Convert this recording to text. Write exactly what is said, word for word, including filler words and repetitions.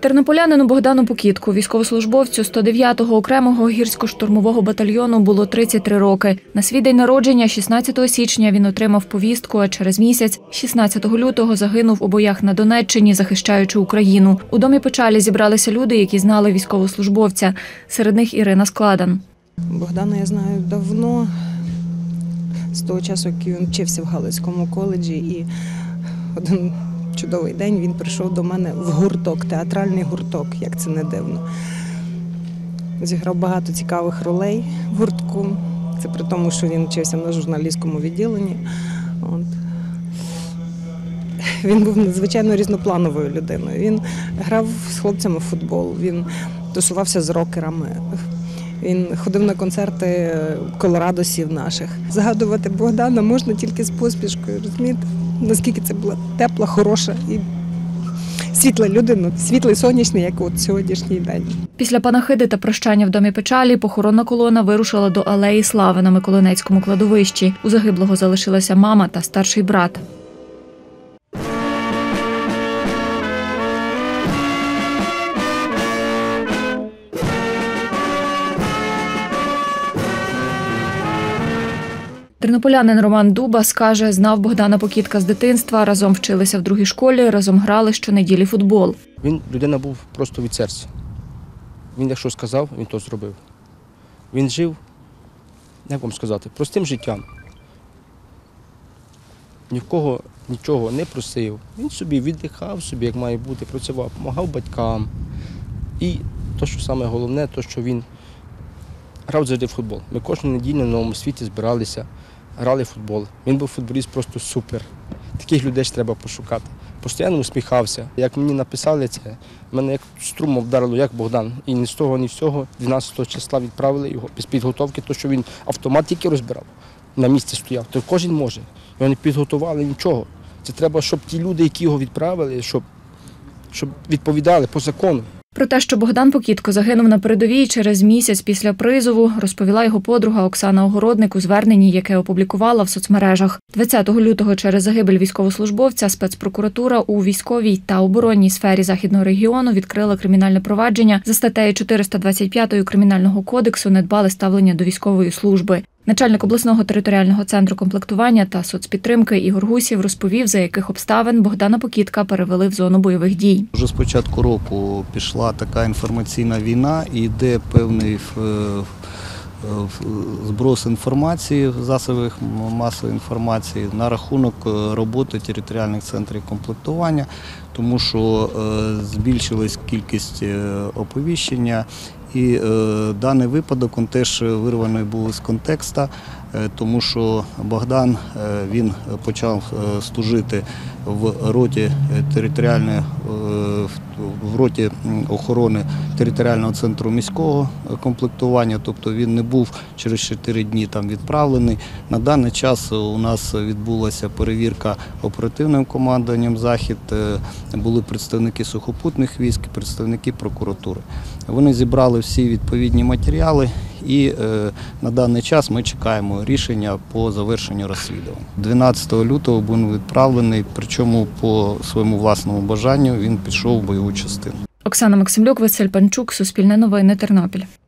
Тернополянину Богдану Покітку, військовослужбовцю сто дев'ятого окремого гірсько-штурмового батальйону, було тридцять три роки. На свій день народження, шістнадцятого січня, він отримав повістку, а через місяць, шістнадцятого лютого, загинув у боях на Донеччині, захищаючи Україну. У домі печалі зібралися люди, які знали військовослужбовця. Серед них Ірина Складан. Богдана я знаю давно, з того часу, як він вчився в Галицькому коледжі, і один чудовий день він прийшов до мене в гурток, театральний гурток, як це не дивно. Зіграв багато цікавих ролей в гуртку, це при тому, що він вчився на журналістському відділенні. От. Він був надзвичайно різноплановою людиною. Він грав з хлопцями в футбол, він тусувався з рокерами. Він ходив на концерти колорадосів наших. Згадувати Богдана можна тільки з посмішкою, розумієте? Наскільки це була тепла, хороша і світла людина, світлий, сонячний, як от сьогоднішній день. Після панахиди та прощання в домі печалі похоронна колона вирушила до Алеї Слави на Миколинецькому кладовищі. У загиблого залишилася мама та старший брат. Тернополянин Роман Дубас каже, знав Богдана Покітка з дитинства, разом вчилися в другій школі, разом грали щонеділі футбол. Він людина був просто від серця. Він якщо сказав, він то зробив. Він жив, як вам сказати, простим життям. Ні в кого нічого не просив. Він собі віддихав, собі, як має бути, працював, допомагав батькам. І те, що саме головне, те, що він грав завжди в футбол. Ми кожну неділю на Новому Світі збиралися, грали в футбол. Він був футболіст просто супер. Таких людей ж треба пошукати. Постійно усміхався. Як мені написали це, мене як струмом вдарило, як Богдан. І ні з того, ні з цього дванадцятого числа відправили його без підготовки, то що він автомат тільки розбирав, на місці стояв. То кожен може. Його не підготували нічого. Це треба, щоб ті люди, які його відправили, щоб, щоб відповідали по закону. Про те, що Богдан Покітко загинув на передовій через місяць після призову, розповіла його подруга Оксана Огородник у зверненні, яке опублікувала в соцмережах. двадцятого лютого через загибель військовослужбовця спецпрокуратура у військовій та оборонній сфері Західного регіону відкрила кримінальне провадження за статтею чотириста двадцять п'ять Кримінального кодексу «Недбале ставлення до військової служби». Начальник обласного територіального центру комплектування та соцпідтримки Ігор Гусів розповів, за яких обставин Богдана Покітка перевели в зону бойових дій. Вже з початку року пішла така інформаційна війна і йде певний зброс інформації в засобах масової інформації на рахунок роботи територіальних центрів комплектування, тому що збільшилась кількість оповіщення. І е, даний випадок він теж вирваний був з контексту, е, тому що Богдан е, він почав е, служити в роті територіальної е, в роті охорони територіального центру міського комплектування, тобто він не був через чотири дні там відправлений. На даний час у нас відбулася перевірка оперативним командуванням «Захід», е, були представники сухопутних військ, представники прокуратури. Вони зібрали всі відповідні матеріали і е, на даний час ми чекаємо рішення по завершенню розслідування. дванадцятого лютого був відправлений, причому по своєму власному бажанню він пішов в бойову частину. Оксана Максимлюк, Василь Панчук, Суспільне новини, Тернопіль.